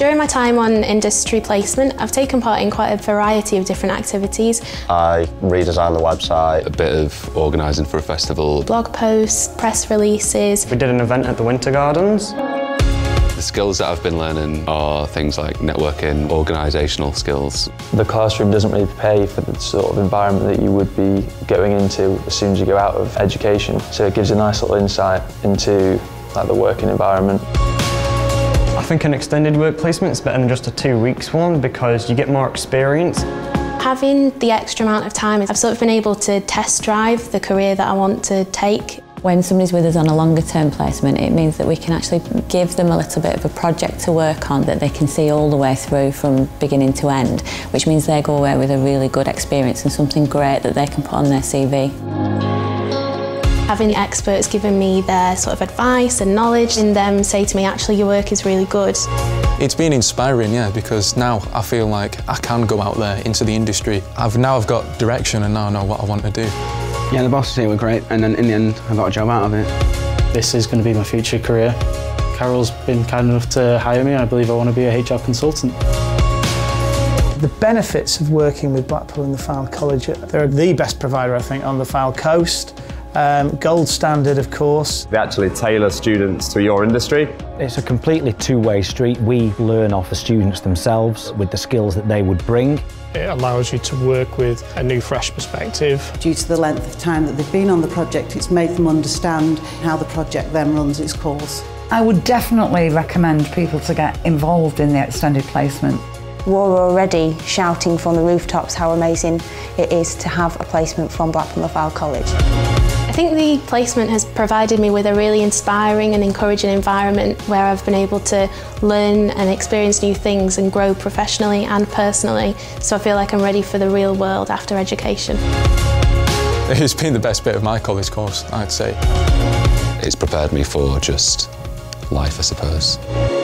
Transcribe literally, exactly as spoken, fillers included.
During my time on industry placement, I've taken part in quite a variety of different activities. I redesigned the website. A bit of organising for a festival. Blog posts, press releases. We did an event at the Winter Gardens. The skills that I've been learning are things like networking, organisational skills. The classroom doesn't really prepare you for the sort of environment that you would be going into as soon as you go out of education. So it gives a nice little insight into like the working environment. I think an extended work placement is better than just a two weeks one because you get more experience. Having the extra amount of time, I've sort of been able to test drive the career that I want to take. When somebody's with us on a longer term placement, it means that we can actually give them a little bit of a project to work on that they can see all the way through from beginning to end, which means they go away with a really good experience and something great that they can put on their C V. Having experts giving me their sort of advice and knowledge and them say to me, actually your work is really good. It's been inspiring, yeah, because now I feel like I can go out there into the industry. I've now I've got direction and now I know what I want to do. Yeah, the bosses here were great, and then in the end I got a job out of it. This is going to be my future career. Carol's been kind enough to hire me and I believe I want to be a H R consultant. The benefits of working with Blackpool and the Fylde College, they're the best provider I think on the Fylde coast. Um, gold standard, of course. They actually tailor students to your industry. It's a completely two-way street. We learn off the students themselves with the skills that they would bring. It allows you to work with a new, fresh perspective. Due to the length of time that they've been on the project, it's made them understand how the project then runs its course. I would definitely recommend people to get involved in the extended placement. We're already shouting from the rooftops how amazing it is to have a placement from Blackpool and the Fylde College. I think the placement has provided me with a really inspiring and encouraging environment where I've been able to learn and experience new things and grow professionally and personally, so I feel like I'm ready for the real world after education. It's been the best bit of my college course, I'd say. It's prepared me for just life, I suppose.